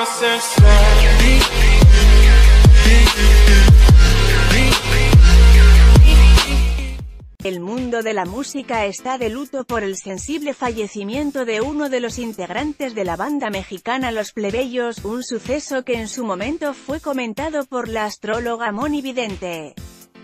El mundo de la música está de luto por el sensible fallecimiento de uno de los integrantes de la banda mexicana Los Plebeyos, un suceso que en su momento fue comentado por la astróloga Moni Vidente.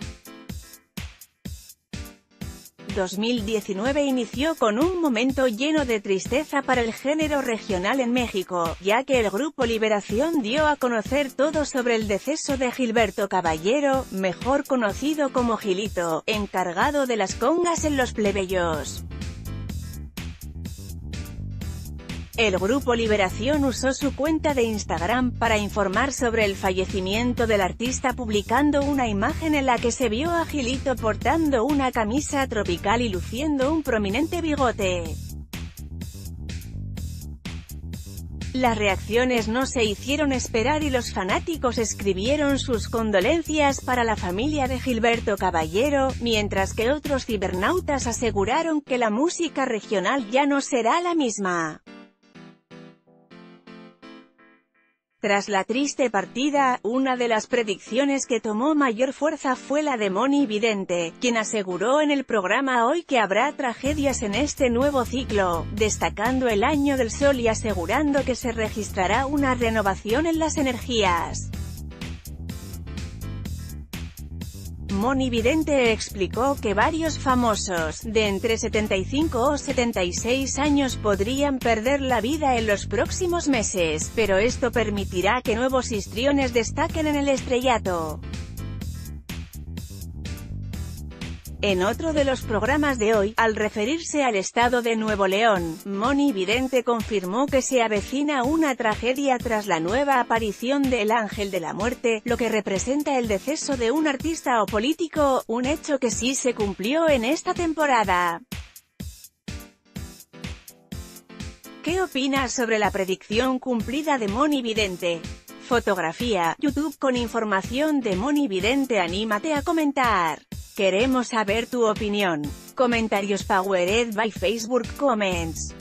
2019 inició con un momento lleno de tristeza para el género regional en México, ya que el grupo Liberación dio a conocer todo sobre el deceso de Gilberto Caballero, mejor conocido como Gilito, encargado de las congas en Los Plebeyos. El grupo Liberación usó su cuenta de Instagram para informar sobre el fallecimiento del artista, publicando una imagen en la que se vio a Gilito portando una camisa tropical y luciendo un prominente bigote. Las reacciones no se hicieron esperar y los fanáticos escribieron sus condolencias para la familia de Gilberto Caballero, mientras que otros cibernautas aseguraron que la música regional ya no será la misma. Tras la triste partida, una de las predicciones que tomó mayor fuerza fue la de Moni Vidente, quien aseguró en el programa Hoy que habrá tragedias en este nuevo ciclo, destacando el Año del Sol y asegurando que se registrará una renovación en las energías. Moni Vidente explicó que varios famosos, de entre 75 o 76 años podrían perder la vida en los próximos meses, pero esto permitirá que nuevos histriones destaquen en el estrellato. En otro de los programas de Hoy, al referirse al estado de Nuevo León, Moni Vidente confirmó que se avecina una tragedia tras la nueva aparición del Ángel de la Muerte, lo que representa el deceso de un artista o político, un hecho que sí se cumplió en esta temporada. ¿Qué opinas sobre la predicción cumplida de Moni Vidente? Fotografía, YouTube con información de Moni Vidente. Anímate a comentar. Queremos saber tu opinión. Comentarios powered by Facebook Comments.